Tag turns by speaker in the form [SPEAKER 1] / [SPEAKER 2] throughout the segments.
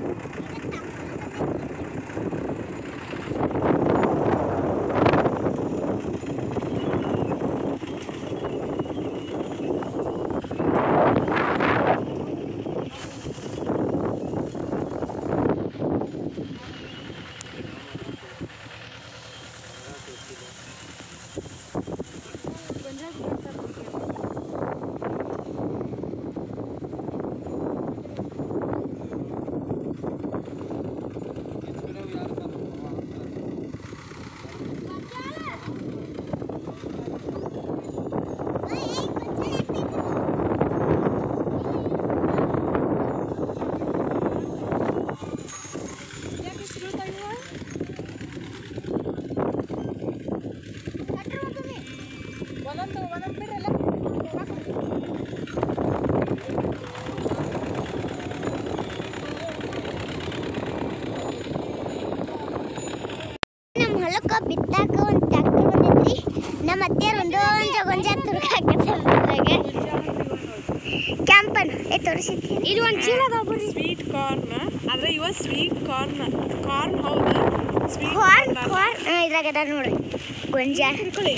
[SPEAKER 1] ಬಿತ್ತಾಕ ಒಂದು ಟ್ರ್ಯಾಕ್ಟರ್ ಬಂದೈತ್ರಿ. ನಮ್ಮ ಅತ್ತೆಯರು ಗೊಂಜಾಳ ತುರ್ಕಾಕತ್ತಾರ. ಕ್ಯಾಂಪನ್ ತೋರಿಸಿದ್ರಿ. ಇದು ಒಂದು ಚೀಲ ಅದಾವ.
[SPEAKER 2] ಸ್ವೀಟ್ ಕಾರ್ನ್ ಆದ್ರೆ ಇವ ಸ್ವೀಟ್ ಕಾರ್ನ್ ಹೌದು. ಸ್ವೀಟ್
[SPEAKER 1] ಕಾರ್ನ್ ಇದ್ರಾಗ ಅದ ನೋಡ್ರಿ ಗೊಂಜಾಳ.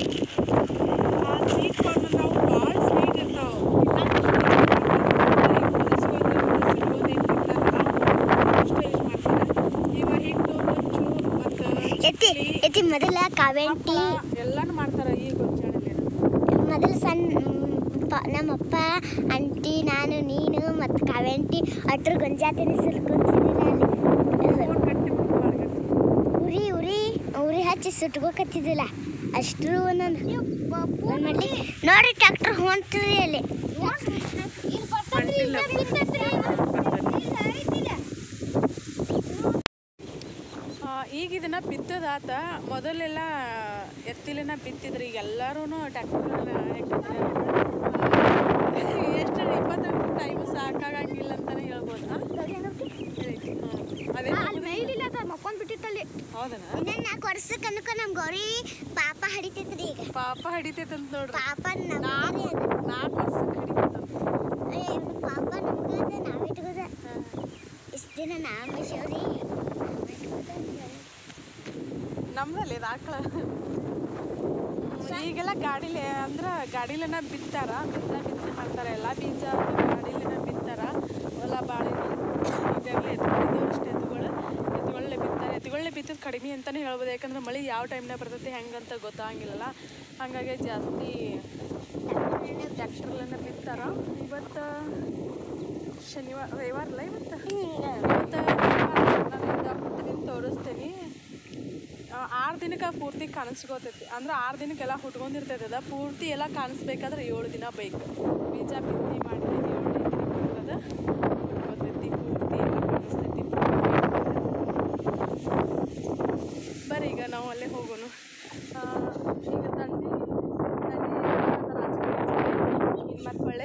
[SPEAKER 2] ಸ್ವೀಟ್ ಕಾರ್ನ್ ನಾವು ಭಾಳ ಸ್ವೀಟ್ ಇರ್ತಾವ.
[SPEAKER 1] ಎತ್ತಿ ಮೊದಲ ಕಾವೆಂಟಿ
[SPEAKER 2] ಎಲ್ಲಾನು ಮಾಡ್ತಾರ. ಈ ಗೊಂಜಾಳಲ್ಲಿ
[SPEAKER 1] ಮೊದಲು ಸಣ್ಣ ನಮ್ಮಪ್ಪ ಆಂಟಿ ನಾನು ನೀನು ಮತ್ತು ಕಾವೆಂಟಿ ಅಟ್ರ ಗೊಂಜಾಳ ತಿನ್ನಿಸಲು ಉರಿ ಉರಿ ಉರಿ ಹಚ್ಚಿ ಸುಟ್ಕೋಕತ್ತಿದ್ದಿಲ್ಲ. ಅಷ್ಟ್ರು ಒಂದೊಂದು ಮಾಡ್ಲಿ ನೋಡ್ರಿ ಟ್ರ್ಯಾಕ್ಟರ್ ಹೊಂಟ್ರಿ ಅಲ್ಲಿ.
[SPEAKER 2] ಈಗ ಇದನ್ನ ಬಿತ್ತದಾತ. ಮೊದಲೆಲ್ಲ ಎತ್ತಿಲಿನ ಬಿತ್ತಿದ್ರಿ. ಈಗ ಎಲ್ಲರೂ ಟ್ರ್ಯಾಕ್ಟರ್ ಎಷ್ಟು 20 ಟೈಮ್ ಸಾಕಾಗಂಗಿಲ್ಲ ಅಂತಾನೆ ಹೇಳ್ಬೋದು. ಅದೇ
[SPEAKER 1] ಮಕ್ಕೊಂಡ್ ಬಿಟ್ಟಿತ್ತಲ್ಲಿ.
[SPEAKER 2] ಹೌದನ?
[SPEAKER 1] 4 ವರ್ಷಕ್ಕೆ ಅನ್ಕೊ ನಮ್ ಗೌರಿ ಪಾಪ ಹಡಿತೈತ್ರಿ. ಈಗ
[SPEAKER 2] ಪಾಪ ಹಡಿತೈತಂತ ನೋಡ್ರಿ.
[SPEAKER 1] ಪಾಪ
[SPEAKER 2] 4 ವರ್ಷಕ್ಕೆ ಹಿಡಿತೈತ.
[SPEAKER 1] ಪಾಪ ನಮ್ಗದ ನಾವ್ ಇಟ್ಕೋದ. ಇಷ್ಟ ದಿನ ನಾವ್ ಶೌರಿ
[SPEAKER 2] ನಮ್ದಲ್ಲಿ ಇದು ಆಕಳ. ಈಗೆಲ್ಲ ಗಾಡಿಲೆ ಅಂದ್ರೆ ಗಾಡಿಲೆನ ಬಿತ್ತಾರ. ಬಿತ್ತನೆ ಮಾಡ್ತಾರೆ. ಎಲ್ಲ ಬೀಜ ಗಾಡಿಲೆನ ಬಿತ್ತಾರ. ಹೊಲ ಬಾಳೆ ಇದೆಲ್ಲ ಎತ್ತುಗಳಿದ್ದು ಅಷ್ಟು ಎತ್ತುಗಳನ್ನೇ ಬಿತ್ತಾರೆ. ಎತ್ತುಗಳನ್ನೇ ಬಿತ್ತಿದ್ದು ಕಡಿಮೆ ಅಂತಲೇ ಹೇಳ್ಬೋದು. ಯಾಕಂದ್ರೆ ಮಳೆ ಯಾವ ಟೈಮ್ನಾಗ ಬರ್ತೈತಿ ಹೆಂಗಂತ ಗೊತ್ತಾಗಿಲ್ಲಲ್ಲ. ಹಾಗಾಗಿ ಜಾಸ್ತಿ ಟ್ರ್ಯಾಕ್ಟರ್ಲೆನ ಬಿತ್ತಾರ. ಇವತ್ತು ರವಿವಾರ ಅಲ್ಲ. ಇವತ್ತು ನಾನು ತೋರಿಸ್ತೀನಿ. 6 ದಿನಕ್ಕೆ ಪೂರ್ತಿ ಕಾಣಿಸ್ಕೋತೈತಿ. ಅಂದ್ರೆ 6 ದಿನಕ್ಕೆಲ್ಲ ಹುಟ್ಕೊಂಡಿರ್ತೈತೆ. ಅದ ಪೂರ್ತಿ ಎಲ್ಲ ಕಾಣಿಸ್ಬೇಕಾದ್ರೆ 7 ದಿನ ಬೇಕು. ಬೀಜ ಬಿತ್ತನೆ ಮಾಡಿ 7 ದಿನ ಹುಟ್ಕೋತೈತಿ. ಪೂರ್ತಿ ಎಲ್ಲ ಕಾಣಿಸ್ತೈತಿ. ಬರ್ರಿ ಈಗ ನಾವು ಅಲ್ಲೇ ಹೋಗೋಣ. ಈಗ ದಂಡಿ ಮತ್ತು ಹೊಳೆ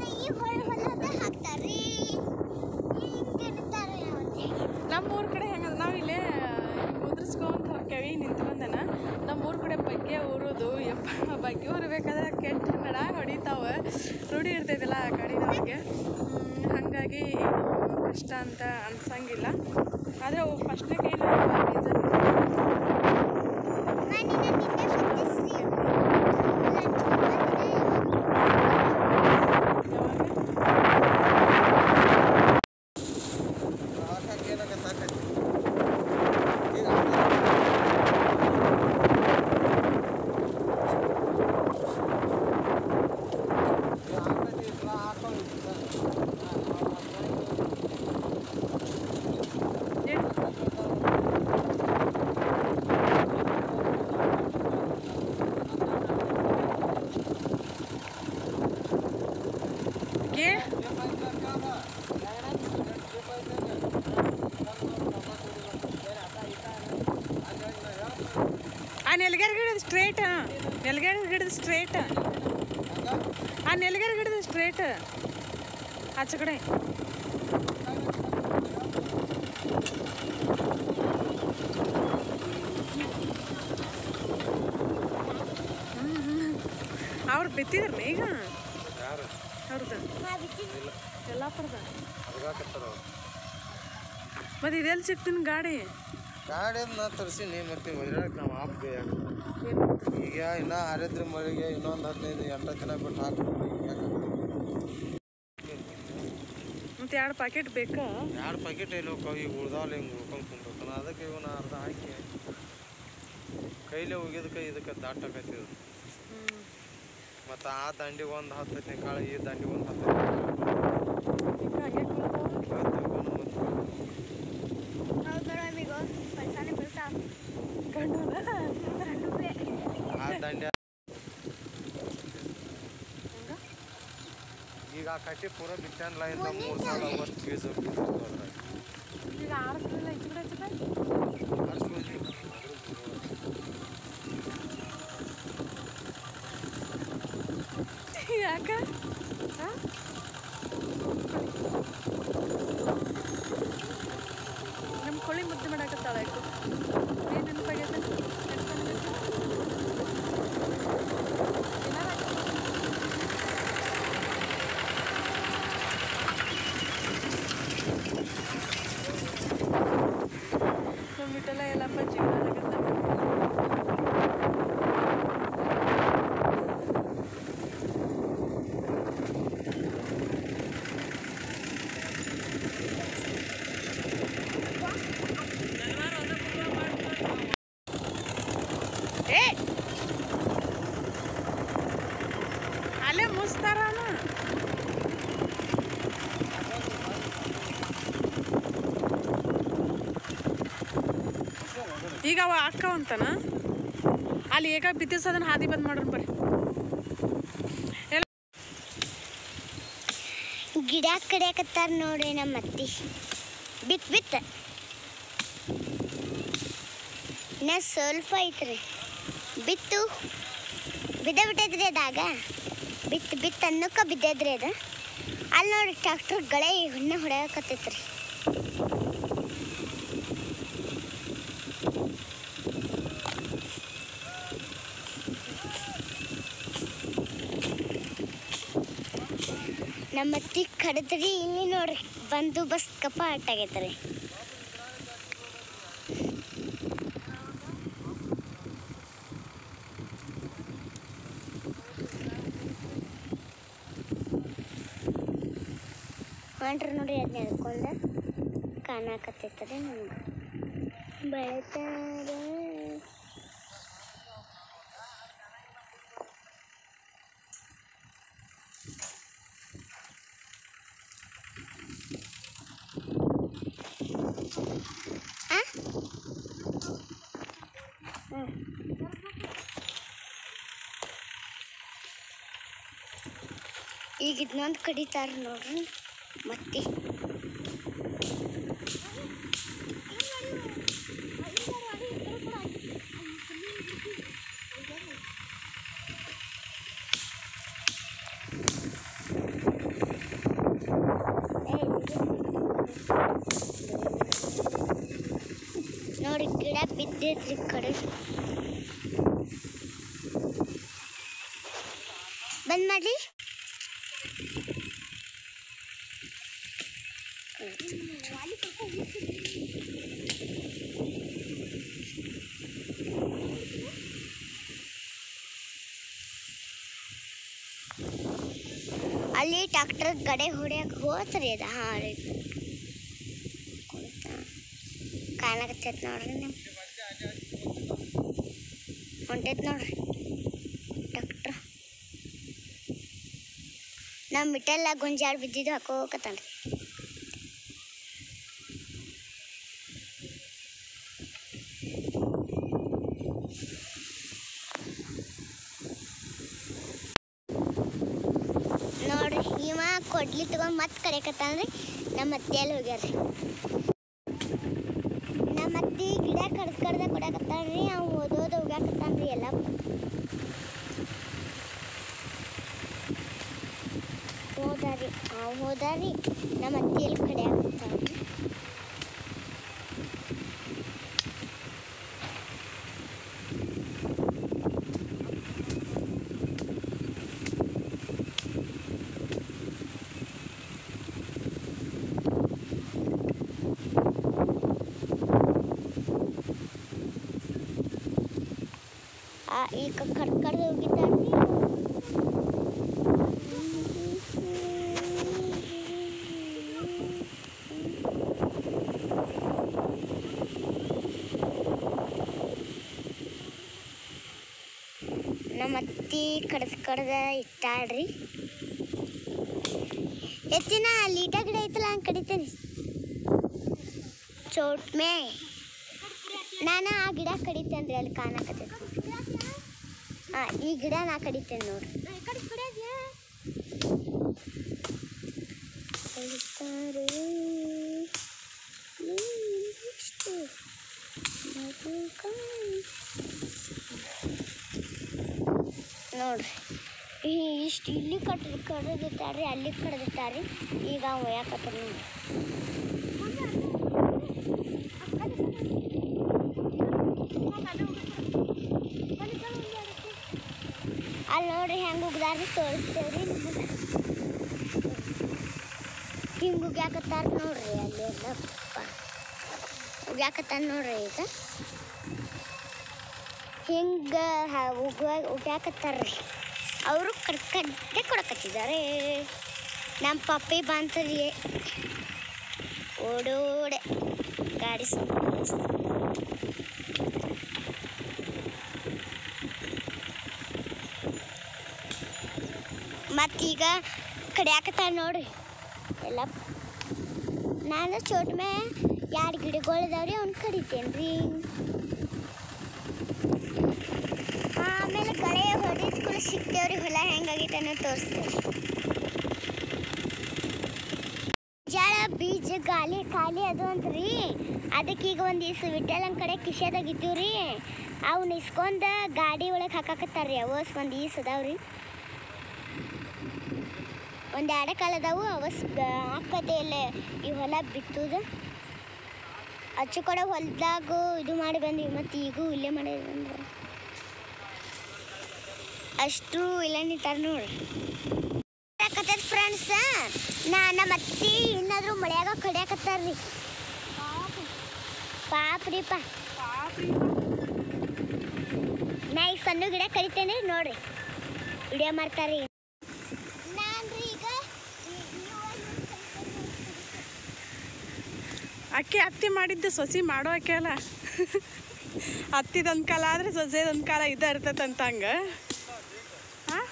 [SPEAKER 2] ನಮ್ಮೂರ ಕಡೆ ಹೆಂಗ ನಾವಿಲ್ಲೇ ಉದ್ರಿಸ್ಕೊಂತ ಹೋಗ್ಯಾವಿ. ನಿಂತ್ಕೊಂಡನ ನಮ್ಮೂರ ಕಡೆ ಬಗ್ಗೆ ಊರೋದು. ಯಪ್ಪ ಬಗ್ಗೆ ಊರಬೇಕಾದ್ರೆ ಕೆಟ್ಟ ನಡ ಹೊಡಿತಾವ. ರೂಢಿ ಇರ್ತೈತಿಲ್ಲ ಆ ಕಡೆದವ್ರಿಗೆ. ಹಾಗಾಗಿ ಕಷ್ಟ ಅಂತ ಅನ್ಸಂಗಿಲ್ಲ. ಆದರೆ ಅವು ಫಸ್ಟ್ನೇ ಕೈ ಬೀಜ ನೆಲಗೇರಿ ಗಿಡದ ಸ್ಟ್ರೇಟ್. ನೆಲಗೇರಿ ಗಿಡದ ಸ್ಟ್ರೇಟ್. ಆ ನೆಲಗೇರಿ ಗಿಡದ ಸ್ಟ್ರೇಟ್ ಆಚೆ ಕಡೆ. ಅವ್ರು ಬಿತ್ತಿದ್ರನ್ನ ಈಗ ಅವ್ರದ್ದು ಯಲ್ಲಾಪುರದ. ಮತ್ತೆ ಇದೆಲ್ಲಿ ಸಿಗ್ತೀನಿ ಗಾಡಿ
[SPEAKER 3] ನಾ ತರಿಸೀನಿ ಮತ್ತೆ ಒಯ್ಯಾಕ ನಮ್ಮ ಆಪ್ಗೆ ಈಗ ಇನ್ನೂ ಹರಿದ್ರಿ ಮಳೆಗೆ ಇನ್ನೊಂದು 15-20 ದಿನ ಬಿಟ್ಟು ಹಾಕ್ಬೇಕು.
[SPEAKER 2] ಮತ್ತೆ 2 ಪ್ಯಾಕೆಟ್ ಬೇಕಾ?
[SPEAKER 3] 2 ಪ್ಯಾಕೆಟ್ ಎಲ್ಲಿ ಹೋಗ್ತಾವ ಈಗ ಉಳ್ದಾವಲ್ಲ ಹಿಂಗೆ ಉಳ್ಕೊಂಡು ಕುಂದಿರ್ತಾನ. ಅದಕ್ಕೆ ಇವನ್ನ ಅರ್ಧ ಹಾಕಿ ಕೈಲೇ ಹೋಗಿದ್ದಕ್ಕೆ ಇದಕ್ಕೆ ದಾಟಕತ್ತಿದ್ರು. ಮತ್ತು ಆ ದಂಡಿಗೆ ಒಂದು 10 ಕಾಳು, ಈ ದಂಡಿಗೆ ಒಂದು 10 ಆ ದಂಡೆ ಈಗ ಆ ಕಟ್ಟಿ ಪೂರ ಬಿಟ್ಟಲ್ಲ. ಇಂದ 3 ಸಾಲ ಅವತ್ತು ಫೀಸ್
[SPEAKER 2] ಈಗ ಆರಿಸ್ಲಿಲ್ಲ ಈ ಕಡೆ ಯಾಕ ನಮ್ಮ ಕೋಳಿ ಮುದ್ದೆ ಮಾಡಾಕತ್ತಾಳ. ಯಾಕೆ ಏನು ನೆನಪಾಗೈತೆ? ನಮ್ಮ ಬಿಟ್ಟೆಲ್ಲ ಎಲ್ಲಪ್ಪ ಜೀವನ ಆಗತ್ತ. ಅಲ್ಲೇ ಮುಸ್ತಾರನ ಈಗ ಅವ ಅಕ್ಕವಂತಾನ ಅಲ್ಲಿ ಈಗ ಬಿತ್ತಿಸೋದನ್ನ ಹಾದಿ ಬಂದ್ ಮಾಡ್ರಿ ಬರ್ರಿ.
[SPEAKER 1] ಗಿಡ ಕಡಿಯಾಕತ್ತಾರ ನೋಡ್ರಿ ನಮ್ಮ ಅತ್ತಿ. ಬಿತ್ತ ಇನ್ನ ಸ್ವಲ್ಪ ಐತ್ರಿ. ಬಿತ್ತು ಬಿದ್ದೈತ್ರಿ ಅದಾಗ. ಬಿತ್ತು ಅನ್ನಕ್ಕೆ ಬಿದ್ದೈತ್ರಿ ಅದು. ಅಲ್ಲಿ ನೋಡ್ರಿ ಟ್ರ್ಯಾಕ್ಟರ್ ಗಳೆ ಹುಣ್ಣೆ ಹೊಡ್ಯಾಕತ್ತೈತ್ರಿ. ನಮ್ಮ ಅತ್ತಿ ಕಡದ್ರಿ. ಇಲ್ಲಿ ನೋಡ್ರಿ ಬಂದೋಬಸ್ತ್ ಕಪಾಟ್ ಆಗೈತ್ರಿ. ಹೊಂಟ್ರಿ ನೋಡಿ ಅದನ್ನ ಎಳ್ಕೊಂಡು ಕಾಣಕತ್ತೈತ್ರಿ ನಮ್ಗೆ. ಬೆಳಿತಾರೆ ಈಗ ಇದನ್ನೊಂದು ಕಡಿತಾರ ನೋಡ್ರಿ ಮತ್ತೆ. ನೋಡಿ ಗಿಡ ಬಿದ್ದೈತ್ರಿ ಕಡೆ. ಬಂದ್ ಮಾಡ್ಲಿ. ಅಲ್ಲಿ ಟ್ರ್ಯಾಕ್ಟರ್ ಗಡೆ ಹೊಡ್ಯಾಕ ಹೋತ್ರಿ ಅದ. ಹಾಂ ಕಾಣಕತ್ತೈತೆ ನೋಡ್ರಿ. ನಿಮ್ಮ ಹೊಂಟೈತೆ ನೋಡ್ರಿ ಟ್ರ್ಯಾಕ್ಟ್ರ್. ನಮ್ಮ ಮಿಟ್ಟೆಲ್ಲ ಗುಂಜಾಳ ಬಿದ್ದಿದ್ದು ಹಾಕೋಕತ್ತಾನ. ನೋಡ್ರಿ ಇವ ಕೊಡ್ಲಿ ತಗೊಂಡು ಮತ್ತೆ ಕರೆಯಕತ್ತಾನ್ರಿ. ನಮ್ಮ ಅತ್ತೆಯಲ್ಲಿ ಹೋಗ್ಯಾರ್ರಿ. ನಮ್ಮ ಅತ್ತಿ ಗಿಡ ಕಡ್ದ ಕೊಡಕತ್ತಾನ್ರಿ. ಅವ್ ಓದೋದು ಹೋಗ್ಯಾಕತ್ತಾನ್ರಿ. ಎಲ್ಲ ಹೋದಾರಿ ನಮ್ಮ ಅತ್ತಿಯಲ್ಲಿ ಕಡಿಯಾಕತ್ತಾನ್ರಿ. ಈಗ ಕಡ್ದು ಹೋಗಿದ್ದಾನೆ. ನಮ್ಮ ಅತ್ತಿ ಕಡ್ದ ಇಟ್ಟಾಳ್ರಿ. ಹೆಚ್ಚಿನ ಲೀಟ ಗಿಡ ಐತಲ್ಲ ಹಂಗೆ ಕಡಿತೇನೆ. ಚೋಟ್ಮೆ ನಾನು ಆ ಗಿಡ ಕಡಿತೇನೆ ರೀ, ಅಲ್ಲಿ ಕಾಣಕತ್ತೈತಿ. ಹಾಂ, ಈ ಗಿಡ ನಾ ಕಡಿತೇನೆ ನೋಡ್ರಿ. ನೋಡ್ರಿ ಇಷ್ಟು ಇಲ್ಲಿ ಕಡ್ದಿಟ್ಟಾರ್ರಿ, ಅಲ್ಲಿ ಕಡ್ದಿಟ್ಟಾರ್ರಿ. ಈಗ ಒಯ್ಯಾಕತ್ತಾರ ನೋಡಿ. ಅಲ್ಲಿ ನೋಡ್ರಿ ಹೆಂಗೆ ಉಗ್ದಾರ್ರಿ, ತೋರಿಸ್ತೇವ್ರಿ ನಿಮಗೆ. ಹಿಂಗೆ ಉಗ್ಯಾಕತ್ತಾರ ನೋಡ್ರಿ, ಅಲ್ಲಿ ಎಲ್ಲ ಉಗ್ಯಾಕತ್ತಾರ ನೋಡ್ರಿ. ಈಗ ಹಿಂಗೆ ಉಗ್ಯಾಕತ್ತಾರ್ರಿ. ಅವರು ಕಡ್ಡೆ ಕೊಡಕತ್ತಿದ್ದಾರೆ. ನಮ್ಮ ಪಪ್ಪಿ ಬಂತರಿ, ಓಡೋಡೆ ಗಾಡಿ ಮತ್ತೀಗ ಕಡಿಯಾಕತ್ತಾರ ನೋಡ್ರಿ ಎಲ್ಲ. ನಾನು ಚೋಟ್ಮೆ 2 ಗಿಡಗಳಿದಾವ್ರಿ, ಅವ್ನು ಕಡಿತೇನೆ ರೀ. ಆಮೇಲೆ ಗಳೆ ಹೊಡಿದ್ಕೂಲ ಸಿಗ್ತೇವ್ರಿ, ಹೊಲ ಹೆಂಗಾಗೈತೆ ಅನ್ನೋ ತೋರಿಸ್ತೇವೆ. ಜಳ ಬೀಜ ಖಾಲಿ ಅದು ಅಂತ್ರಿ. ಅದಕ್ಕೆ ಈಗ ಒಂದು ದಿವ್ಸ ವಿಠಲನ್ ಕಡೆ ಕಿಶೆದಾಗ ಇದ್ದೀವ್ರಿ. ಅವ್ನ ಇಸ್ಕೊಂಡ ಗಾಡಿ ಒಳಗೆ ಹಾಕಾಕತ್ತಾರ್ರಿ. ಅವಸ್ ಒಂದು ಈಸ್ ಅದಾವ್ರಿ, ಒಂದು 2 ಕಾಲ ಅದಾವು. ಅವಸ್ ಹಾಕದೆ ಇಲ್ಲ ಈ ಹೊಲ ಬಿತ್ತುದು. ಅಚ್ಚು ಕಡೆ ಹೊಲದಾಗ ಇದು ಮಾಡಿ ಬಂದ್ವಿ, ಮತ್ತು ಈಗೂ ಇಲ್ಲೇ ಮಾಡಿದ್ರೆ ಅಷ್ಟು ಇಲ್ಲ ನಿಂತಾರ ನೋಡ್ರಿ. ಫ್ರೆಂಡ್ಸ್, ನಮ್ಮ ಅತ್ತಿ ಇನ್ನಾದ್ರೂ ಮಳೆಯಾಗ ಕಡಿಯಾಕತ್ತಾರ್ರಿ. ಪಾಪ್ರಿಪ್ಪ, ನಾ ಈಗ ಸಣ್ಣ ಗಿಡ ಕಡಿತೇನೆ ನೋಡ್ರಿ, ವಿಡಿಯೋ ಮಾಡ್ತಾರ್ರಿ.
[SPEAKER 2] ಅಕ್ಕಿ ಅತ್ತಿ ಮಾಡಿದ್ದು ಸೊಸಿ ಮಾಡೋ ಅಕ್ಕಿ ಅಲ್ಲ. ಹತ್ತಿದೊಂದು ಕಾಲ ಆದರೆ ಸೊಸೆದೊಂದು ಕಾಲ ಇದ್ದ ಇರ್ತೈತಂತ ಹಂಗೆ. ಹಾಂ,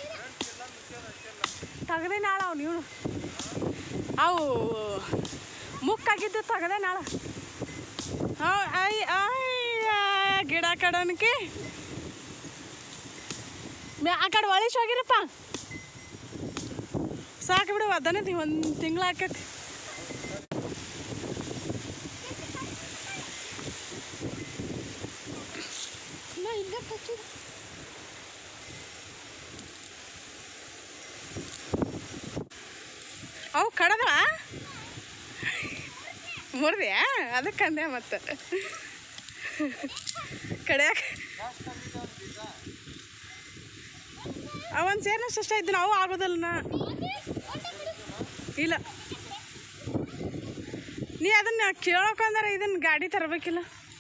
[SPEAKER 2] ತೆಗ್ದೆ ನಾಳ ಅವು ನೀವು ಅವು ಮುಕ್ಕಾಗಿದ್ದು ತೆಗ್ದೆ ನಾಳ. ಗಿಡ ಕಡೋನ್ಕಿ ಆ ಕಡೆ ಒಳಿಸ್ ಹೋಗಿರಪ್ಪ, ಸಾಕು ಬಿಡು. ಅದನ್ನ ಒಂದು ತಿಂಗಳು ಹಾಕೈತಿ. ಅವು ಕಡದವ ಮುರಿದ್ಯಾ? ಅದಕ್ಕಂದೆ ಮತ್ತೆ ಕಡಿಯಾಕ ಅವೊಂದು ಸೇರ್ನಷ್ಟು ಅಷ್ಟ ಇದ್ದು ನಾವು ಆಗೋದಲ್ಲ. ಇಲ್ಲ, ನೀ ಅದನ್ನ ಕೇಳೋಕಂದ್ರೆ ಇದನ್ನ ಗಾಡಿ ತರಬೇಕಿಲ್ಲ.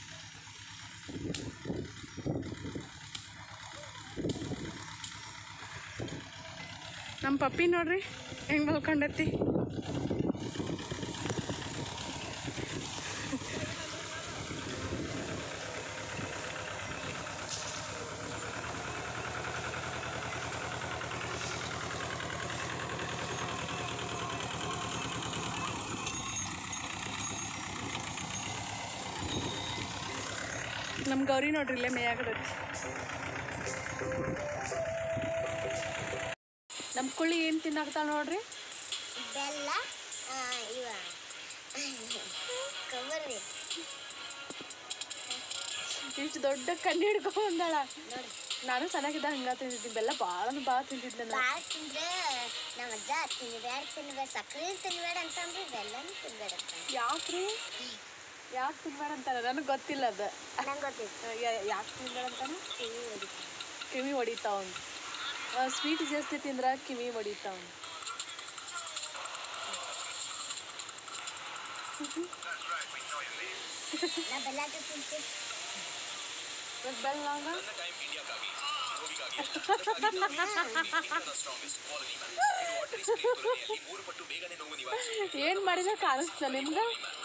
[SPEAKER 2] ನಮ್ಮ ಪಪ್ಪಿ ನೋಡ್ರಿ ಹೆಂಗೆ ಮಲ್ಕೊಂಡೈತಿ. ನಮ್ಮ ಗೌರಿ ನೋಡ್ರಿ ಇಲ್ಲೇ ಮೇಯಾಗದೈತಿ. ನಮ್ಮ ಕುಳ್ಳಿ ಏನು ತಿನ್ನಾಕ್ತಾಳ ನೋಡ್ರಿ.
[SPEAKER 1] ಬೆಲ್ಲ
[SPEAKER 2] ಇಷ್ಟು ದೊಡ್ಡ ಕಣ್ಣು ಹಿಡ್ಕೊಂಡ್ ಬಂದಾಳ. ನಾನು ಚೆನ್ನಾಗಿದ್ದ ಹಂಗ ತಿಂತಿದ್ದೆ. ಬೆಲ್ಲ ಭಾಳ ತಿಂತಿದ್ದೆ ನಾನು.
[SPEAKER 1] ಭಾಳ ತಿಂದ್ರೆ ನಮ್ಮ ಅಜ್ಜ ತಿನ್ಬೇಡ ಸಕ್ಕರೆ ತಿನ್ಬೇಡ ಅಂತಂದ್ರೆ ಬೆಲ್ಲನೂ ತಿನ್ಬೇಡ ಅಂತ.
[SPEAKER 2] ಯಾಕ್ರಿ? ಯಾಕೆ ತಿನ್ಬೇಡ ಅಂತಾರ? ನನಗೆ ಗೊತ್ತಿಲ್ಲ ಅದು.
[SPEAKER 1] ನಂಗೆ ಗೊತ್ತಿತ್ತು.
[SPEAKER 2] ಯಾಕೆ ತಿನ್ಬೇಡ ಅಂತಾನೆ? ಕಿವಿ ಹೊಡಿತಾವ. ಸ್ವೀಟ್ ಜಾಸ್ತಿ ತಿಂದ್ರೆ ಕಿವಿ ಹೊಡಿತಾವ.
[SPEAKER 1] ನಾ ಬೆಲ್ಲ ತಿಂತೀನಿ.
[SPEAKER 2] ಬೆಲ್ಲ ಏನು ಮಾಡಿದ್ರೆ ಕಾಣಿಸ್ತ ನಿಮ್ಗೆ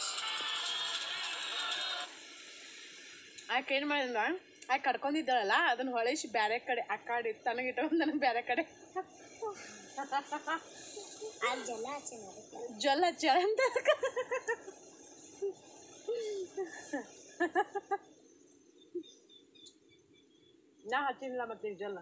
[SPEAKER 2] ಆಕೆ ಏನು ಮಾಡಿಲ್ಲ ಆಕೆ ಕರ್ಕೊಂಡಿದ್ದಾಳಲ್ಲ ಅದನ್ನ ಹೊಳಿಸಿ ಬೇರೆ ಕಡೆ ಆ ಕಡೆ ತನಗಿಟ್ಟು ನನಗೆ ಬೇರೆ ಕಡೆ ಜಲ ಹಚ್ಚಾಳ ಅಂತ ನಾ ಹಚ್ಚಿಲ್ಲ ಮತ್ತೆ ಜಲ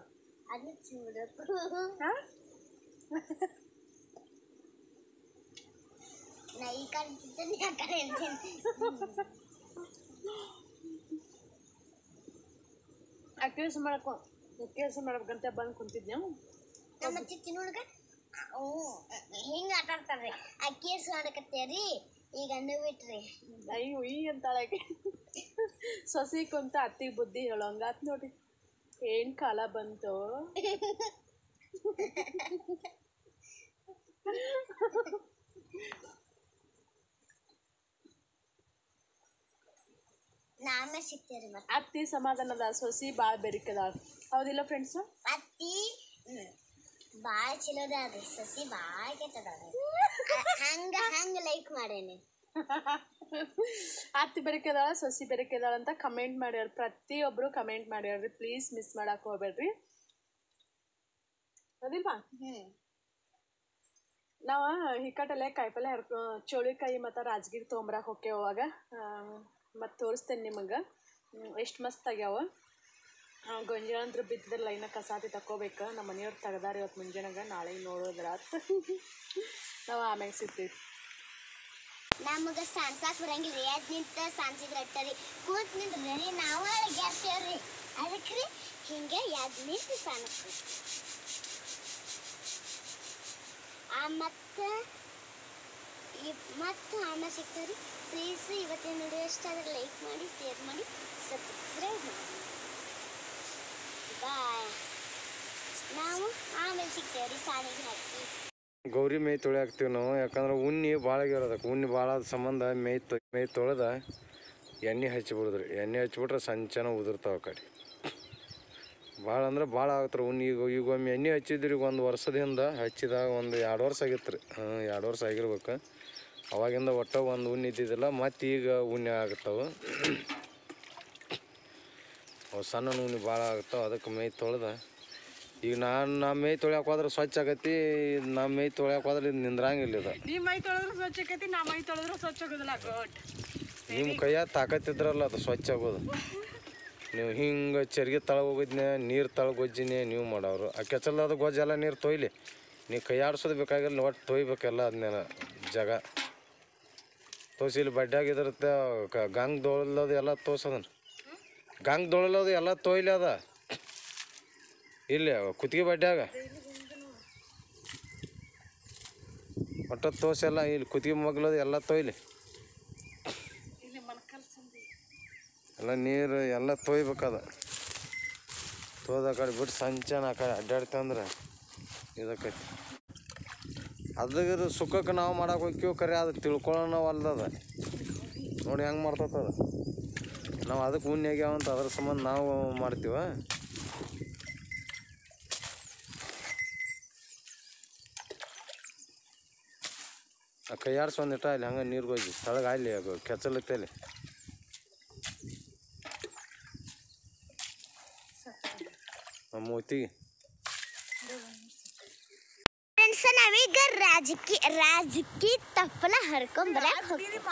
[SPEAKER 2] ಕೆಲಸ ಮಾಡ್ಬೇಕಂತ ಬಂದು ಕುಂತಿದ್ದೆ
[SPEAKER 1] ನಮ್ಮ ಚಿಕ್ಕ ಹುಡುಗ ಹಿಂಗ ಆಟ ಆಡ್ತಾರ್ರಿ ಆ ಕೇಸ್ ಆಡಕತ್ತೇರಿ ಈಗ ಅಣ್ಣ ಬಿಟ್ರಿ
[SPEAKER 2] ಅಯ್ಯೋ ಈ ಅಂತಾಳೆ ಸೊಸಿ ಕುಂತ ಅತ್ತಿಗೆ ಬುದ್ಧಿ ಹೇಳೋಂಗಾತ್ ನೋಡಿ ಏನ್ ಕಾಲ ಬಂತು
[SPEAKER 1] ನಾಮೇ ಸಿಗ್ತೇರಿ ಮತ್ತೆ
[SPEAKER 2] ಅತ್ತಿ ಸಮಾಧಾನದ ಸೊಸಿ ಭಾಳ ಬೆರಿಕದಾಳ ಹೌದಿಲ್ಲ ಫ್ರೆಂಡ್ಸು
[SPEAKER 1] ಅತ್ತಿ ಭಾಳ ಚಲೋದ ಅದ ಸಸಿ ಭಾಳ ಕೆಟ್ಟದ ಹಂಗ ಲೈಕ್ ಮಾಡೇನಿ
[SPEAKER 2] ಅತ್ತಿ ಬೆರಿಕೆದಾಳ ಸೊಸಿ ಬೆರಿಕೆದಾಳ ಅಂತ ಕಮೆಂಟ್ ಮಾಡ್ಯಾರ ಪ್ರತಿಯೊಬ್ರು ಕಮೆಂಟ್ ಮಾಡ್ಯಾರ್ರಿ ಪ್ಲೀಸ್ ಮಿಸ್ ಮಾಡಕ್ ಹೋಗ್ಬೇಡ್ರಿ ಹೌದಿಲ್ವಾ ನಾವು ಹಿಕ್ಕಟಲ್ಲೇ ಕಾಯಿಪಲ್ಲೆ ಚೋಳಿಕಾಯಿ ಮತ್ತು ರಾಜಗಿರಿ ತೊಗೊಂಬರಕ್ಕೆ ಹೋಗ್ತೇವೆ ಅವಾಗ ಮತ್ತು ತೋರಿಸ್ತೇನೆ ನಿಮಗೆ ಎಷ್ಟು ಮಸ್ತ್ ಆಗ್ಯಾವ ಗೊಂಜಾಳ ಅಂದ್ರೆ ಬಿದ್ದ ಲೈನ ಕಸಾತಿ ತಗೋಬೇಕು ನಮ್ಮ ಮನೆಯವ್ರು ತೆಗ್ದಾರ ಇವತ್ತು ಮುಂಜಾನಾಗ ನಾಳೆ ನೋಡೋದ್ರಾತ್ ನಾವು ಆಮ್ಯಾಗ ಸಿಗ್ತೀವಿ
[SPEAKER 1] ನಮಗೆ ಸಾನ್ಸಾಕ್ ಬರಂಗಿಲ್ಲ ರೀ ಅದು ನಿಂತ ಸಾನ್ಸಿದ್ರೆ ಅಟ್ಟರಿ ಕೂತ್ ನಿಂತ್ರಿ ನಾವು ಗ್ಯಾಸ್ತೇವ್ರಿ ಅದಕ್ಕೆ ರೀ ಹಿಂಗೆ ಯಾವ್ದು ನಿಂತು ಸಾನಕ್ಕೆ ಮತ್ತು ಆಮೇಲೆ ಸಿಗ್ತಾವ್ರಿ ಪ್ಲೀಸ್ ಇವತ್ತಿನ ವಿಡಿಯೋ ಇಷ್ಟ ಆದರೆ ಲೈಕ್ ಮಾಡಿ ಶೇರ್ ಮಾಡಿ ಸಬ್ಸ್ಕ್ರೈಬ್ ಮಾಡಿ ಬಾಯ್ ನಾವು ಆಮೇಲೆ ಸಿಗ್ತೇವ್ರಿ ಸಾಣಿಗೆ ಹಾಕಿ
[SPEAKER 3] ಗೌರಿ ಮೈ ತೊಳೆ ಹಾಕ್ತೀವಿ ನಾವು ಯಾಕಂದ್ರೆ ಉಣ್ಣಿ ಭಾಳ ಆಗಿರೋದಕ್ಕೆ ಉಣ್ಣಿ ಭಾಳ ಆದ ಸಂಬಂಧ ಮೈ ತೊಳೆದ ಎಣ್ಣೆ ಹಚ್ಚಿಬಿಡುದ್ರಿ ಎಣ್ಣೆ ಹಚ್ಬಿಟ್ರೆ ಸಂಚನ ಉದುರ್ತಾವ ಆ ಕಡೆ ಭಾಳ ಅಂದ್ರೆ ಭಾಳ ಆಗತ್ರಿ ಉಣ್ಣಿ ಈಗ ಒಮ್ಮೆ ಎಣ್ಣೆ ಹಚ್ಚಿದ್ರಿ ಒಂದು ವರ್ಷದಿಂದ ಹಚ್ಚಿದಾಗ ಒಂದು 2 ವರ್ಷ ಆಗಿತ್ತು ರೀ 2 ವರ್ಷ ಆಗಿರ್ಬೇಕು ಅವಾಗಿಂದ ಒಟ್ಟು ಒಂದು ಉಣ್ಣಿ ಇದ್ದಿದ್ದಿಲ್ಲ ಮತ್ತು ಈಗ ಉಣ್ಣೆ ಆಗುತ್ತವೆ ಅವು ಸಣ್ಣ ಉಣ್ಣಿ ಭಾಳ ಆಗುತ್ತವೆ ಅದಕ್ಕೆ ಮೈ ತೊಳೆದ ಈಗ ನಮ್ಮ ಮೈ ತೊಳ್ಯಾಕೆ ಹೋದ್ರೆ ಸ್ವಚ್ಛ ಆಗೈತಿ ನಮ್ಮ ಮೈ ತೊಳ್ಯಾಕೆ ಹೋದ್ರೆ ಇದು ನಿಂದ್ರಂಗಿಲ್ಲ ಇದು
[SPEAKER 2] ನಿಮ್ಮ ಮೈ ತೊಳೆದ್ರೆ ಸ್ವಚ್ಛ ಆಕೈತಿ ನಾ ಮೈ ತೊಳೆದ್ರೆ ಸ್ವಚ್ಛ ಆಗೋದಿಲ್ಲ ಗೋಟ್
[SPEAKER 3] ನಿಮ್ಮ ಕೈಯಾಗ ತಾಕತ್ತಿದ್ರಲ್ಲ ಅದು ಸ್ವಚ್ಛ ಆಗೋದು ನೀವು ಹಿಂಗೆ ಚರ್ಗಿ ತಳಗ ಹೋಗಿದ್ನೆ ನೀರು ತಳಗ ಗೊಜ್ಜಿನೇ ನೀವು ಮಾಡೋರು ಆ ಕೆಚ್ಚಲ್ದಾದ ಗೊಜ್ಜೆಲ್ಲ ನೀರು ತೊಯ್ಲಿ ನೀವು ಕೈ ಆಡ್ಸೋದು ಬೇಕಾಗಿಲ್ಲ ಒಟ್ಟು ತೊಯ್ಬೇಕೆಲ್ಲ ಅದನ್ನೆಲ್ಲ ಜಾಗ ತೋಸಿಲಿ ಬಡ್ಡಾಗಿದಿರುತ್ತೆ ಗಂಗ್ ದೊಳಲದು ಎಲ್ಲ ತೋರ್ಸೋದನ್ ಗಂಗ್ ದೊಳಲದು ಎಲ್ಲ ತೊಯ್ಲಿ ಅದ ಇಲ್ಲಿ ಕುತ್ತಿಗೆ ಬಡ್ಡ್ಯಾಗ ಒಟ್ಟು ತೋಸೆಲ್ಲ ಇಲ್ಲಿ ಕುತ್ತಿಗೆ ಮಗ್ಲದು ಎಲ್ಲ ತೊಯ್ಲಿ ಎಲ್ಲ ನೀರು ಎಲ್ಲ ತೊಯ್ಬೇಕದ ತೊಯ್ದ ಆ ಕಡೆ ಬಿಟ್ಟು ಸಂಚನ ಆ ಕಡೆ ಅಡ್ಡಾಡ್ತಂದ್ರೆ ಇದಕ್ಕೈತಿ ಅದ್ರ ಸುಖಕ್ಕೆ ನಾವು ಮಾಡಕ್ಕೆ ಹೋಗ್ತೀವಿ ಕರೆ ಅದು ತಿಳ್ಕೊಳ್ಳೋಣ ಅಲ್ದದ ನೋಡಿ ಹೆಂಗೆ ಮಾಡ್ತದ ನಾವು ಅದಕ್ಕೆ ಉಣ್ಣೆ ಆಗ್ಯಾವಂತ ಅದ್ರ ಸಂಬಂಧ ನಾವು ಮಾಡ್ತೀವ ಆ ಕೈಯಾಡ್ಸಿ ಒಂದಿಟ್ಟ ಅಲ್ಲಿ ಹಂಗೆ ನೀರು ಹೋಗಿ ತಳಗ ಅಲ್ಲಿ ಕೆಚ್ಚಲತ್ತೆ ಅಲ್ಲಿ ಮೂತಿಗೆ
[SPEAKER 1] ಫ್ರೆಂಡ್ಸ್ ನಾವೀಗ ರಾಜಕೀಯ ತಪ್ಪಲ ಹರ್ಕೊಂಬರಕ್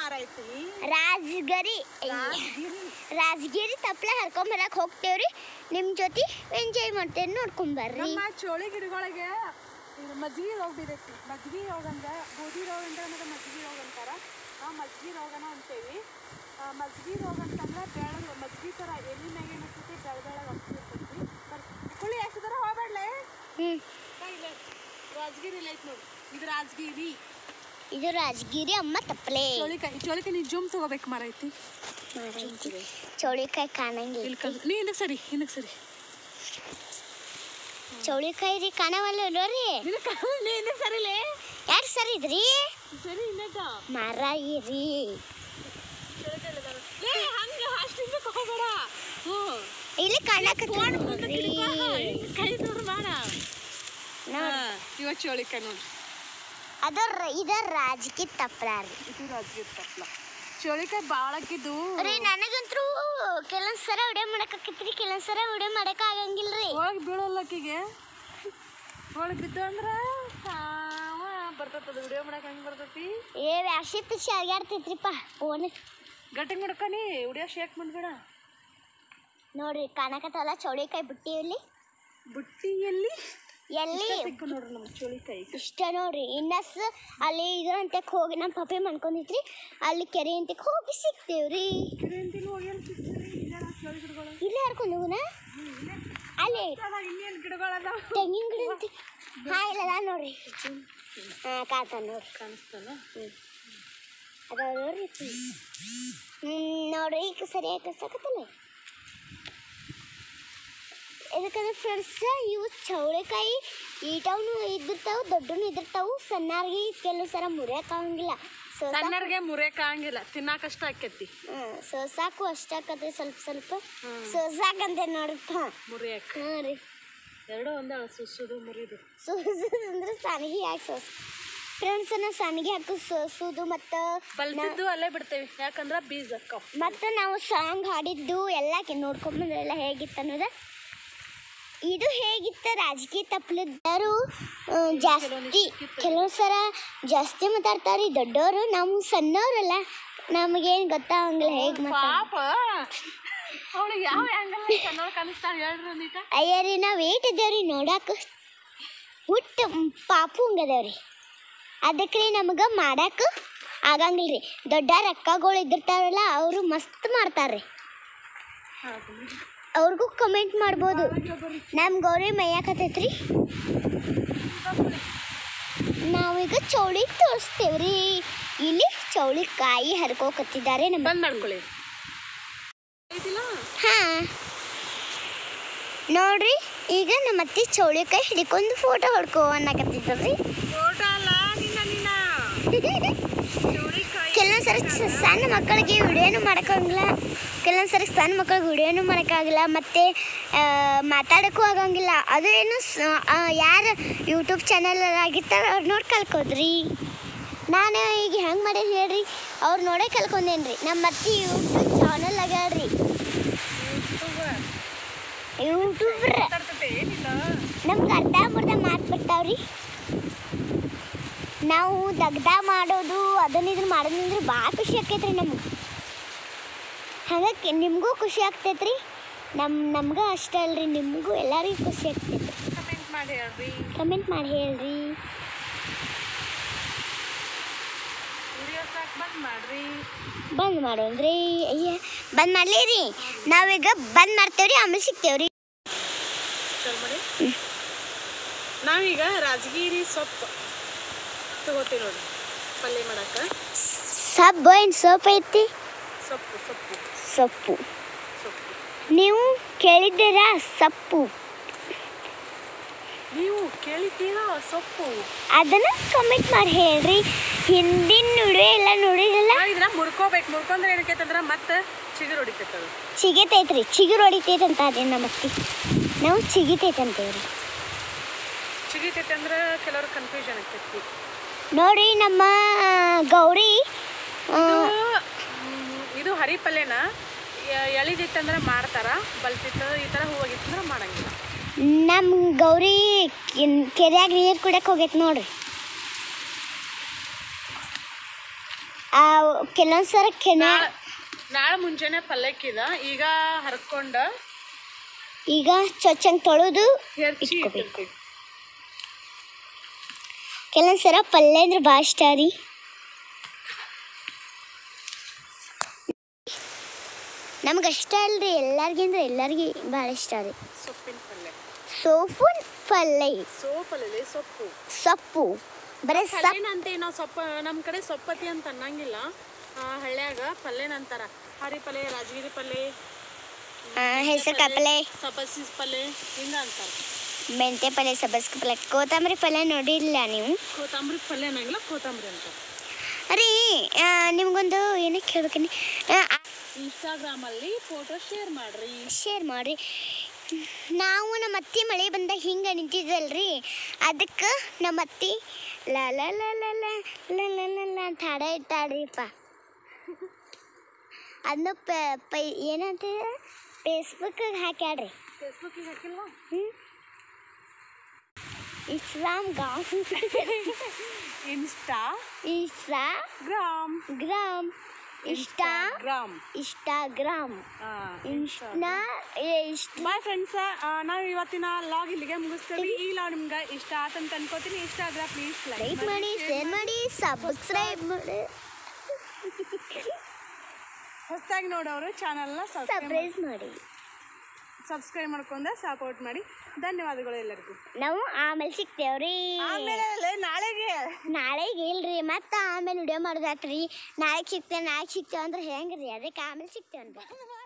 [SPEAKER 1] ರಾಜಗಿರಿ ತಪ್ಪಲ ಹರ್ಕೊಂಬರಕ್ ಹೋಗ್ತೇವ್ರಿ ನಿಮ್ಮ ಜೊತೆ ಎಂಜಾಯ್ ಮಾಡ್ತೇವೆ ನೋಡ್ಕೊಂಬರ್ರಿ
[SPEAKER 2] ನಮ್ಮ ಚೋಳಿ ಗಿಡಗಳಿಗೆ ಮಜ್ಜಿಗೆ ರೋಗ ಬಿದ್ದೈತಿ ಮಜ್ಜಿಗೆ ರೋಗ ಅಂದ್ರೆ ಗೋಧಿ ರೋಗ ಅಂದ್ರೆ ಮತ್ತು ಮಜ್ಜಿಗೆ ರೋಗ ಅಂತಾರೆ ನಾವು ಮಜ್ಜಿಗೆ ರೋಗನ ಅಂತೇವಿ ಮಜ್ಜಿಗೆ ರೋಗ ಅಂತಂದ್ರೆ ಬೆಳೆದು ಮಜ್ಜಿಗೆ ಥರ ಎಲ್ಲಿ ಮ್ಯಾಗ ಏನಿರ್ತೈತಿ ಬೆಳೆದೊಳಗೆ ಆಗ್ತಿರ್ತೈತಿ ಕುಳಿ ಎಷ್ಟು ಥರ ಹೋಗ್ಬೇಡ್ಲೆ ಇಲ್ಲ ರಾಜಗಿರಿ ಇಲ್ಲ ಐತಿ ನೋಡಿ ಇದು ರಾಜಗಿರಿ
[SPEAKER 1] ಅಮ್ಮ ತಪ್ಪಲೆ
[SPEAKER 2] ಚೋಳಿಕಾಯಿ ನೀ ಜೂಮ್ ತಗೋಬೇಕು ಮಾರೈತಿ
[SPEAKER 1] ಚೌಳಿಕಾಯಿ ಕಾಣಂಗಿಲ್ಲ
[SPEAKER 2] ನೀ ಹಿಂದಕ್ಕೆ ಸರಿ
[SPEAKER 1] ಚೌಳಿಕಾಯಿ ರೀ ಕಾಣವಲ್ಲ ನೋಡ್ರಿ
[SPEAKER 2] ನೀ ಹಿಂದಕ್ಕೆ ಸರಿಲೇ
[SPEAKER 1] ಯಾರು ಸರಿ ಇದ್ರಿ
[SPEAKER 2] ಸರಿ ಇನ್ನದ
[SPEAKER 1] ಮರ ಇರಿ
[SPEAKER 2] ಹಂಗೆ ಅಷ್ಟು ಹಿಂದಕ್ಕೆ ಹೋಗ್ಬೇಡ
[SPEAKER 1] ಇಲ್ಲಿ ಕಾಣಕತ್ತಿ
[SPEAKER 2] ಕೈ ನೋಡ್ರಿ ಮಾಡ ಇವ ಚೋಳಿಕಾಯಿ ನೋಡ್ರಿ
[SPEAKER 1] ಇದ ರಾಜಕೀಯ ತಪ್ಪಲ ರೀ.
[SPEAKER 2] ಇದು ರಾಜಕೀಯ ತಪ್ಪಲ. ಚೋಳಿಕಾಯಿ ಭಾಳ ಹಾಕಿದ್ದು
[SPEAKER 1] ರೀ. ನನಗಂತೂ ಕೆಲವೊಂದು ಸರ ವಿಡಿಯೋ ಮಾಡಕ್ಕಾಕೈತ್ರಿ, ಕೆಲವೊಂದು ಸರ ವಿಡಿಯೋ ಮಾಡಕ್ಕೆ ಆಗಂಗಿಲ್ರಿ.
[SPEAKER 2] ಒಳಗೆ ಬೀಳಲ್ಲ ಆಕಿಗೆ. ಒಳಗೆ ಬಿದ್ದು ಅಂದ್ರೆ ಬರ್ತದ ವಿಡಿಯೋ ಮಾಡಕ್ಕೆ ಹಂಗೆ ಬರ್ತೈತಿ.
[SPEAKER 1] ವ್ಯಾಸಿ ಪಿಚ್ಚಿ ಅರ್ಗಾಡ್ತೈತ್ರಿಪ್ಪ ಫೋನ್.
[SPEAKER 2] ಗಟ್ಟಿ ಮುಡ್ಕನಿ ವಿಡಿಯೋ ಶೇಕ್ ಮಾಡ್ಬೇಡ.
[SPEAKER 1] ನೋಡ್ರಿ ಕಾಣಕತ್ತಲ್ಲ ಚೌಳಿಕಾಯಿ ಬುಟ್ಟಿಯಲ್ಲಿ.
[SPEAKER 2] ಬುಟ್ಟಿಯಲ್ಲಿ
[SPEAKER 1] ಎಲ್ಲಿ
[SPEAKER 2] ಸಿಕ್ಕು ನೋಡ್ರಿ ನಮ್ಮ ಚೋಳಿಕಾಯಿ
[SPEAKER 1] ಇಷ್ಟ ನೋಡ್ರಿ. ಇನ್ನಸ್ ಅಲ್ಲಿ ಇದು ಅಂತಕ್ಕೆ ಹೋಗಿ ನಮ್ಮ ಪಪ್ಪಿ ಮಾಡ್ಕೊಂಡಿದ್ರಿ, ಅಲ್ಲಿ ಕೆರೆ ಅಂತಕ್ಕೆ ಹೋಗಿ ಸಿಗ್ತೇವ್ರಿ. ಇಲ್ಲೇ ಹರ್ಕೊಂಡು ಹೋಗುನ ಅಲ್ಲಿ ತೆಂಗಿನ ಗಿಡ ಅಂತ. ಇಲ್ಲ ನೋಡ್ರಿ. ಕಾಣ್ತಾನ ನೋಡ್ರಿ.
[SPEAKER 2] ಕಾಣಿಸ್ತಾನ
[SPEAKER 1] ಅದಾವ ನೋಡ್ರಿ. ನೋಡ್ರಿ ಈಗ ಸರಿಯಾಗಿ ಕಳ್ಸಕತ್ತಲ್ಲ. ಯಾಕಂದ್ರೆ ಫ್ರೆಂಡ್ಸ್ ಇವು ಚೌಳಿಕಾಯಿ ಈಟವನು ಇದ್ದಿರ್ತಾವು, ದೊಡ್ಡನು ಇದ್ದಿರ್ತಾವು. ಸಣ್ಣಾರ್ಗಿ ಕೆಲವು ಸರ ಮುರಿಯಕ್ಕಾಗಂಗಿಲ್ಲ.
[SPEAKER 2] ಸಣ್ಣರ್ಗೆ ಮುರಿಯಕ್ಕಾಗಂಗಿಲ್ಲ, ತಿನ್ನಾಕಷ್ಟ ಆಕೈತಿ.
[SPEAKER 1] ಸೋಸಾಕು ಅಷ್ಟ ಆಕತ್ರಿ, ಸ್ವಲ್ಪ ಸ್ವಲ್ಪ ಸೋಸಾಕಂತೆ ನೋಡಪ್ಪ.
[SPEAKER 2] ಮುರಿಯಕ್
[SPEAKER 1] ಹಾಂ ರೀ.
[SPEAKER 2] ಎರಡು ಒಂದೇ ಸುಸುದು ಮುರಿದು.
[SPEAKER 1] ಸೋಸೋದು ಅಂದ್ರೆ ಸಣ್ಣಗಿ ಹಾಕಿ ಸೋಸ್. ಫ್ರೆಂಡ್ಸ್ ನಾವು ಸಣ್ಣಗಿ ಹಾಕಿ ಸೋಸೋದು ಮತ್ತು
[SPEAKER 2] ಬಲ್ತಿದ್ದು ಅಲ್ಲೇ ಬಿಡ್ತೇವೆ, ಯಾಕಂದ್ರೆ ಬೀಜ ಅಕ್ಕಾವ.
[SPEAKER 1] ಮತ್ತು ನಾವು ಸಾಂಗ್ ಹಾಡಿದ್ದು ಎಲ್ಲ ನೋಡ್ಕೊಂಬಂದ್ರೆಲ್ಲ ಹೇಗಿತ್ತು ಅನ್ನೋದು. ಇದು ಹೇಗಿತ್ತು ರಾಜಕೀಯ ತಪ್ಪಲಿದ್ದರು ಜಾಸ್ತಿ ಕೆಲವು ಸರ ಜಾಸ್ತಿ ಮಾತಾಡ್ತಾರೆ ದೊಡ್ಡವರು. ನಾವು ಸಣ್ಣವ್ರಲ್ಲ, ನಮಗೇನು ಗೊತ್ತಾಗಂಗಿಲ್ಲ ಹೇಗೆ
[SPEAKER 2] ಅವಳಿಗೆ ಯಾವ ಆ್ಯಂಗಲ್ ಸಣ್ಣವ್ರು ಕಾಣಿಸ್ತಾಳೆ ಹೇಳ್ರಿ ನೀಟ.
[SPEAKER 1] ಅಯ್ಯ ರೀ, ನಾವು ಏಟಿದ್ದೇವ್ರಿ ನೋಡಕ್ಕೆ ಹುಟ್ಟು ಪಾಪು ಹಂಗದೇವ್ರಿ. ಅದಕ್ಕೆ ರೀ ನಮಗೆ ಮಾಡಕ್ಕೆ ಆಗಂಗಿಲ್ಲ ರೀ. ದೊಡ್ಡ ರೊಕ್ಕಗಳು ಇದ್ದಿರ್ತಾರಲ್ಲ ಅವರು ಮಸ್ತ್ ಮಾಡ್ತಾರೆ. ಅವ್ರಿಗೂ ಕಮೆಂಟ್ ಮಾಡ್ಬೋದು. ನಮ್ಮ ಗೌರಿ ಮೈಯಾಕತ್ತೈತ್ರಿ. ನಾವೀಗ ಚೌಳಿ ತೋರಿಸ್ತೇವ್ರಿ. ಇಲ್ಲಿ ಚೌಳಿಕಾಯಿ ಹರ್ಕೋಕತ್ತಿದ್ದಾರೆ.
[SPEAKER 2] ಬಂದ್ ಮಾಡ್ಕೊಳ್ಳಿ.
[SPEAKER 1] ಹಾಂ ನೋಡ್ರಿ, ಈಗ ನಮ್ಮ ಅತ್ತಿ ಚೌಳಿಕಾಯಿ ಹಿಡ್ಕೊಂಡು ಫೋಟೋ ಹೊಡ್ಕೋ ಅನ್ನಕತ್ತಿದ್ರಿ. ಕೆಲವೊಂದು ಸರಿ ಸಣ್ಣ ಮಕ್ಕಳಿಗೆ ವಿಡಿಯೋನು ಮಾಡೋಕ್ಕಾಗಲ್ಲ, ಕೆಲವೊಂದು ಸರಿ ಸಣ್ಣ ಮಕ್ಕಳಿಗೆ ವಿಡಿಯೋನು ಮಾಡೋಕ್ಕಾಗಲ್ಲ, ಮತ್ತು ಮಾತಾಡೋಕ್ಕೂ ಆಗಂಗಿಲ್ಲ. ಅದೇನು ಯಾರು ಯೂಟ್ಯೂಬ್ ಚಾನಲ್ ಆಗಿರ್ತಾರೆ ಅವ್ರು ನೋಡಿ ಕಲ್ಕೋದ್ರಿ. ನಾನು ಈಗ ಹೆಂಗೆ ಮಾಡೇನಿ ಹೇಳ್ರಿ, ಅವ್ರು ನೋಡೇ ಕಲ್ಕೊಂಡೇನ್ರಿ. ನಮ್ಮ ಅತ್ತಿ ಯೂಟ್ಯೂಬ್ ಚಾನಲ್ ಆಗ್ಯಾಳ್ರಿ. ಯೂಟ್ಯೂಬ್ರ ನಮ್ಗೆ ಅರ್ಧ ಮಾತು ಬರ್ತಾವ್ರಿ. ನಾವು ದಗ್ದ ಮಾಡೋದು ಇದನ್ನು ಮಾಡೋದಂದ್ರೆ ಭಾಳ ಖುಷಿ ಆಕೈತ್ರಿ ನಮ್ಗೆ. ಹಾಗಾಗಿ ನಿಮಗೂ ಖುಷಿ ಆಗ್ತೈತ್ರಿ, ನಮ್ಗೆ ಅಷ್ಟೇ ಅಲ್ರಿ, ನಿಮಗೂ ಎಲ್ಲರಿಗೂ ಖುಷಿ ಆಗ್ತೈತ್ರಿ. ಕಮೆಂಟ್ ಮಾಡಿ ಹೇಳ್ರಿ. ಬಂದ್ ಮಾಡೋದ್ರಿ. ಅಯ್ಯ ಬಂದ್ ಮಾಡ್ಲಿ ರೀ. ನಾವೀಗ ಬಂದ್ ಮಾಡ್ತೇವ್ರಿ, ಆಮೇಲೆ ಸಿಗ್ತೇವ್ರಿ.
[SPEAKER 2] ನಾವೀಗ ರಾಜಗಿರಿ ಸೊಪ್ಪು ತಗೋತೀವಿ ನೋಡಿ ಪಲ್ಯ ಮಾಡಕ್ಕೆ.
[SPEAKER 1] ಸಬ್ಬು ಏನು ಸೊಪ್ಪು ಐತಿ?
[SPEAKER 2] ಸೊಪ್ಪು ಸೊಪ್ಪು
[SPEAKER 1] ಸೊಪ್ಪು
[SPEAKER 2] ಸೊಪ್ಪು
[SPEAKER 1] ನೀವು ಕೇಳಿದ್ದೀರಾ? ಸೊಪ್ಪು
[SPEAKER 2] ನೀವು ಕೇಳಿದ್ದೀರಾ? ಸೊಪ್ಪು
[SPEAKER 1] ಅದನ್ನು ಕಮೆಂಟ್ ಮಾಡಿ ಹೇಳ್ರಿ. ಹಿಂದಿನ ವಿಡಿಯೋ ಎಲ್ಲ ನೋಡಿರಲ್ಲ,
[SPEAKER 2] ಇದನ್ನ ಮುರ್ಕೋಬೇಕು. ಮುರ್ಕೊಂಡ್ರೆ ಏನಕ್ಕೈತಂದ್ರೆ ಮತ್ತೆ ಚಿಗುರು ಹೊಡಿತೈತದ.
[SPEAKER 1] ಚಿಗಿತೈತ್ರಿ, ಚಿಗುರು ಹೊಡಿತೈತಂತ ಅದೇ ನಮ್ಮತ್ತಿ. ನಾವು ಚಿಗಿತೈತಂತೇವ್ರಿ.
[SPEAKER 2] ಚಿಗಿತೈತೆ ಅಂದ್ರೆ ಕೆಲವ್ರು ಕನ್ಫ್ಯೂಷನ್ ಆಗ್ತೈತಿ
[SPEAKER 1] ನೋಡ್ರಿ. ನಮ್ಮ ಗೌರಿ
[SPEAKER 2] ಇದು ಹರಿ ಪಲ್ಯನ ಎಳಿದಿತ್ತಂದ್ರೆ ಮಾಡ್ತಾರ, ಬಲ್ತಿತ್ತು ಈ ಥರ ಹೂವಾಗಿತ್ತಂದ್ರೆ ಮಾಡಂಗಿಲ್ಲ.
[SPEAKER 1] ನಮ್ಮ ಗೌರಿ ಕೆರೆಯಾಗ ನೀರು ಕುಡಿಯಕ್ಕೆ ಹೋಗೈತೆ ನೋಡ್ರಿ. ಕೆಲವೊಂದು ಸರ
[SPEAKER 2] ನಾಳೆ ಮುಂಚೆನೆ ಪಲ್ಯಕ್ಕಿದ, ಈಗ ಹರ್ಕೊಂಡ
[SPEAKER 1] ಈಗ ಚೊಚ್ಚಂಗೆ ತೊಳೆದು
[SPEAKER 2] ಇಟ್ಕೋಬೇಕು.
[SPEAKER 1] ಕೆಲವೊಂದು ಸರ ಪಲ್ಯ ಅಂದ್ರೆ ಭಾಳ ಇಷ್ಟ ರೀ. ನಮ್ಗೆ ಅಷ್ಟ ಅಲ್ರಿ, ಎಲ್ಲರಿಗಿಂದ್ರೆ ಎಲ್ಲರಿಗೆ ಭಾಳ ಇಷ್ಟ ರೀ
[SPEAKER 2] ಸೊಪ್ಪಿನ ಪಲ್ಯ.
[SPEAKER 1] ಸೊಪ್ಪಿನ ಪಲ್ಯ,
[SPEAKER 2] ಸೋಪಲ್ಲಿ ಸೊಪ್ಪು
[SPEAKER 1] ಸೊಪ್ಪು ಬರೀ
[SPEAKER 2] ಅಂತ ನಾವು ಸೊಪ್ಪು ನಮ್ಮ ಕಡೆ ಸೊಪ್ಪತಿ ಅಂತ ಅನ್ನಂಗಿಲ್ಲ. ಹಳ್ಳ್ಯಾಗ ಪಲ್ಯನ ಅಂತಾರ. ಹರಿ ಪಲ್ಯ, ರಾಜಗಿರಿ ಪಲ್ಯ,
[SPEAKER 1] ಹೆಸರು ಕಾಪಲ್ಯ,
[SPEAKER 2] ಸಬ್ಬಸಿ ಪಲ್ಯ ಹಿಂಗ ಅಂತಾರ.
[SPEAKER 1] ಮೆಂತ್ಯ ಪಲ್ಯ, ಸಬ್ಬಸ್ಗೆ ಪಲ್ಯ, ಕೊತ್ತಂಬರಿ ಪಲ್ಯ ನೋಡಿಲ್ಲ ನೀವು?
[SPEAKER 2] ಕೊತ್ತಂಬರಿ ಪಲ್ಯ ಅನ್ನಂಗಿಲ್ಲ, ಕೊತ್ತಂಬರಿ ಅಂತ.
[SPEAKER 1] ರೀ ನಿಮ್ಗೊಂದು ಏನಕ್ಕೆ ಹೇಳ್ಬೇಕನಿ,
[SPEAKER 2] ಇನ್ಸ್ಟಾಗ್ರಾಮಲ್ಲಿ ಫೋಟೋ ಶೇರ್
[SPEAKER 1] ಮಾಡಿರಿ. ನಾವು ನಮ್ಮ ಅತ್ತಿ ಮಳೆ ಬಂದಾಗ ಹಿಂಗೆ ನಿಂತಿದ್ದಲ್ರಿ, ಅದಕ್ಕೆ ನಮ್ಮ ಅತ್ತಿ ಲ ಲ ಲ ಲ ಲ ಲ ಲ ಲ ಲ ಅಂತ ಹಾಡ ಇಟ್ಟಾಡ್ರಿಪ್ಪ. ಅದನ್ನು ಏನಂತ ಫೇಸ್ಬುಕ್ಕಿಗೆ ಹಾಕ್ಯಾಡ್ರಿ.
[SPEAKER 2] ಫೇಸ್ಬುಕ್ಕಿಗೆ ಹಾಕಿಲ್ವಾ?
[SPEAKER 1] ಇನ್ಸ್ಟಾಗ್ರಾಮ್.
[SPEAKER 2] ಬಾಯ್ ಫ್ರೆಂಡ್ಸ್, ನಾವು ಇವತ್ತಿನ ಲಾಗ್ ಇಲ್ಲಿಗೆ ಮುಗಿಸ್ತೇವೆ. ಈ ಲಾಗ್ ನಿಮ್ಗೆ ಇಷ್ಟ ಆತಂತ ಅನ್ಕೋತೀನಿ. ಇಷ್ಟ ಆದ್ರೆ ಪ್ಲೀಸ್
[SPEAKER 1] ಲೈಕ್ ಮಾಡಿ, ಶೇರ್ ಮಾಡಿ, ಸಬ್ಸ್ಕ್ರೈಬ್ ಮಾಡಿ.
[SPEAKER 2] ಹೊಸದಾಗಿ ನೋಡೋರು ಚಾನಲ್ನ ಸಬ್ಸ್ಕ್ರೈಬ್ ಮಾಡ್ಕೊಂಡ ಸಪೋರ್ಟ್ ಮಾಡಿ. ಧನ್ಯವಾದಗಳು ಎಲ್ಲರಿಗೂ.
[SPEAKER 1] ನಾವು ಆಮೇಲೆ ಸಿಗ್ತೇವ್ರಿ. ನಾಳೆಗೆ ಇಲ್ರಿ, ಮತ್ತೆ ಆಮೇಲೆ ವಿಡಿಯೋ ಮಾಡೋದಾತ್ರಿ. ನಾಳೆಗೆ ಸಿಗ್ತೇವೆ ಅಂದ್ರೆ ಹೆಂಗ್ರಿ? ಅದಕ್ಕೆ ಆಮೇಲೆ ಸಿಗ್ತೇವೆ.